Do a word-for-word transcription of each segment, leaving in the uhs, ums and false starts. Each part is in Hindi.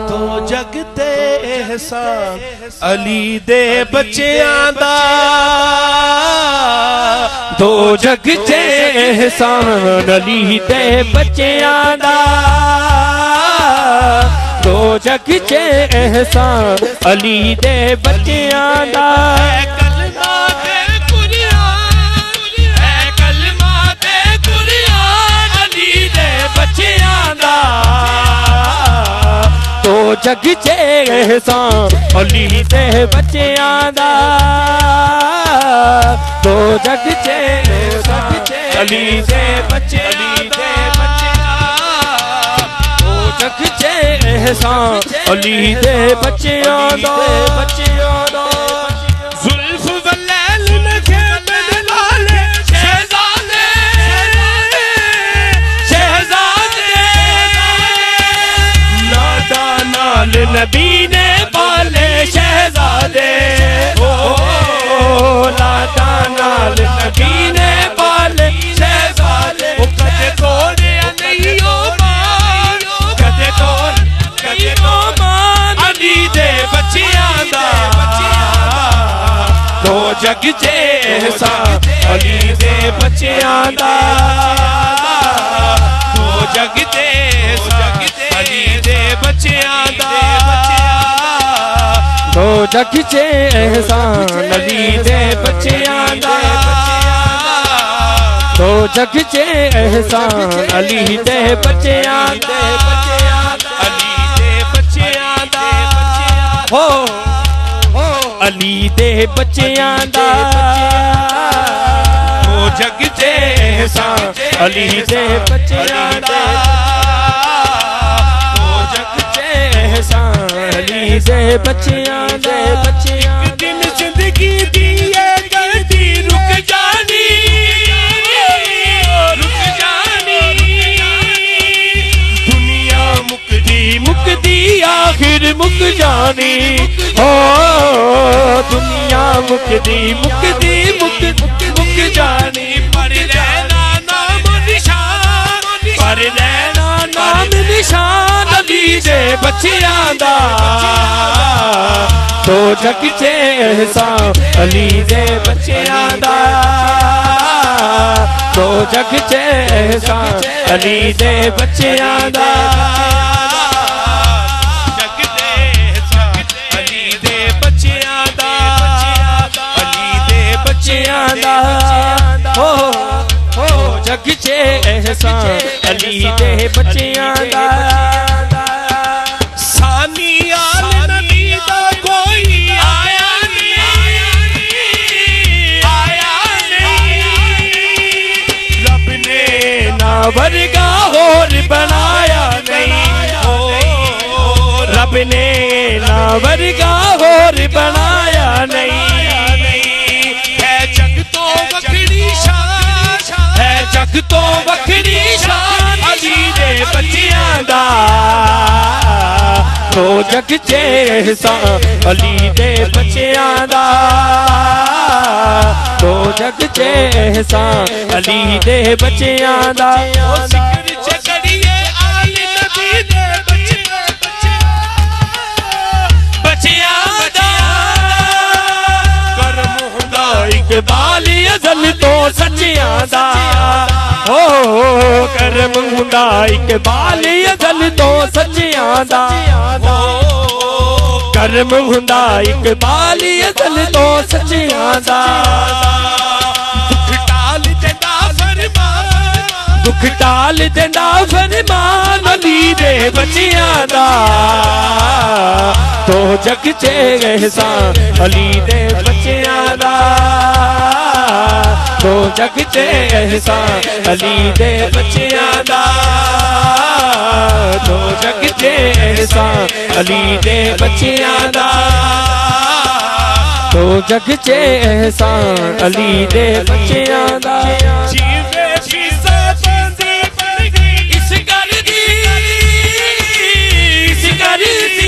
तो जग ते एहसान अली दे बच्चियां दा, तो जग ते एहसान अली दे बच्चियां दा, तो जग ते एहसान अली दे बच्चियां दा। तो जग चे एहसान अली दे बच्चियां दा, तो जग चे एहसान अली दे बच्चियां दा, तो जग चे एहसान अली दे बच्चियां दा, बच्चियां दा। जुल्फ वलैल में खेमन लाले शहजादे, शहजादे लाडा नाल नबी ने पाले शहजादे, ओ लाडा नाल नबी ने पाले शहजादे। ओ कदे तोड़े नहीं ओ मान, कदे तोड़ कदे ओ मान अली दे बच्चियां दा, तो जग चे एहसान अली दे बच्चियां दा, तो जग ते अली दे बच्चियां दा, तो जग चे एहसान अली दे बच्चियां दा, तो जग चे एहसान अली दे बच्चियां दा, अली दे बच्चियां दा, हो अली दे बच्चियां दा, तो जग चे एहसान अली दे बच्चियां दा, तो जग चे एहसान अली दे बच्चियां दा, बच्चियां। एक दिन जिंदगी दी ये गलती रुक जानी, रुक जानी, दुनिया मुकदी मुकदी आखिर मुक जानी, हो दुनिया मुकदी मुकदी मुक मुक जानी। पर रहना नाम निशान, पर रहना नाम निशान अली दे बच्चियां दा, तो जग चे एहसान अली दे बच्चियां दा, तो जग चे एहसान अली दे बच्चियां दा, जग दे एहसान अली दे बच्चियां दा, अली दे बच्चियां दा, हो हो जग चे एहसान अली दे बच्चियां दा। सानी आल नबी दा कोई आया नहीं, आया नहीं, रब ने ना वर्गा होर बनाया नहीं, रब ने ना वर्गा होर बनाया नहीं, है जग तो वखरी शान, है जग तो वखरी शान अली दे बच्चियां दा, तो जग चे एहसान अली दे बच्चियां दा, तो जग चे एहसान अली दे बच्चियां दा। सिकर चकड़िए आली नबी दे बच्चियां, बच्चियां दा, करम हुंदा इकबाल अज़ल तो सच्चियां दा, हो करम हुंदा इकबाल अज़ल तो सच्चियां दा, करम हुंदा इकबाल अज़ल तो सच्चियां दा, दुख टाल देंदा फरमान, दुख टाल देंदा फरमान अली दे बच्चियां दा, तो जग चे एहसान अली दे बच्चियां दा, तो जग चे एहसान अली दे बच्चियां दा, तो जग चे एहसान अली दे बच्चियां दा, तो जग चे एहसान अली दे बच्चियां दा। जीवे फीसा बंदे पर गई इस घर दी, इस घर दी,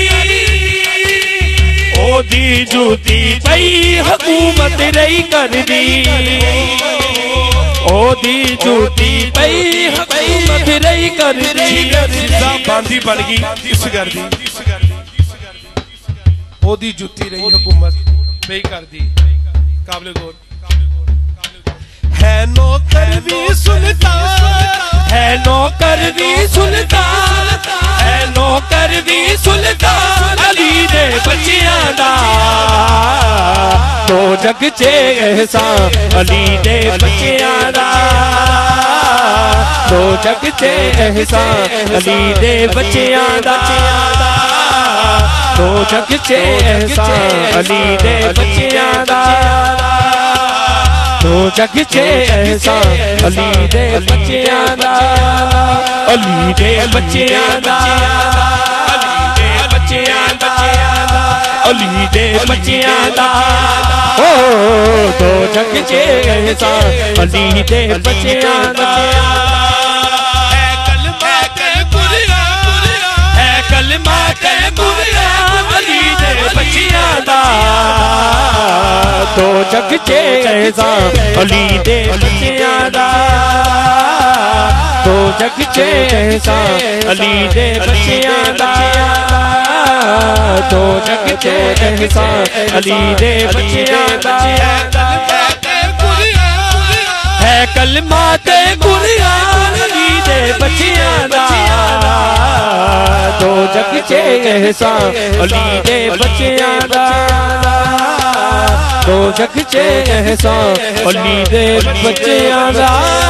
ओदी जूती पई हुकूमत रही कर दी, ओदी जूती पई हुकूमत रही कर दी, बांदी बन गई इस घर दी। ओदी जुती रही हुकूमत बेई कर दी काबिल गौर है नौकर भी सुल्तान है नौकर भी सुल्तान है नौकर भी सुल्तान अली दे बच्चियां दा तो जग चे एहसान अली दे बच्चियां दा तो जग चे एहसान अली दे बच्चियां दा तो जग चे एहसान अली दे बच्चियां दा तो जग चे एहसान अली दे बच्चियां दा अली दे बच्चियां दा अली दे बच्चियां दा अली दे बच्चियां दा ओ तो जग चे एहसान अली दे बच्चियां दा है कलमा के कुरान है कलमा के कुरान अली दे बच्चियां दा तो जग चे एहसान अली दे बच्चियां दा तो जग चे एहसान अली दे बच्चियां दा तो जग चे एहसान अली दे बच्चियां दा है कलमा ते कुरान अली दे बच्चियां दा तो जग चे एहसान अली दे बच्चियां दा तो जग चे एहसान अली दे बच्चियां दा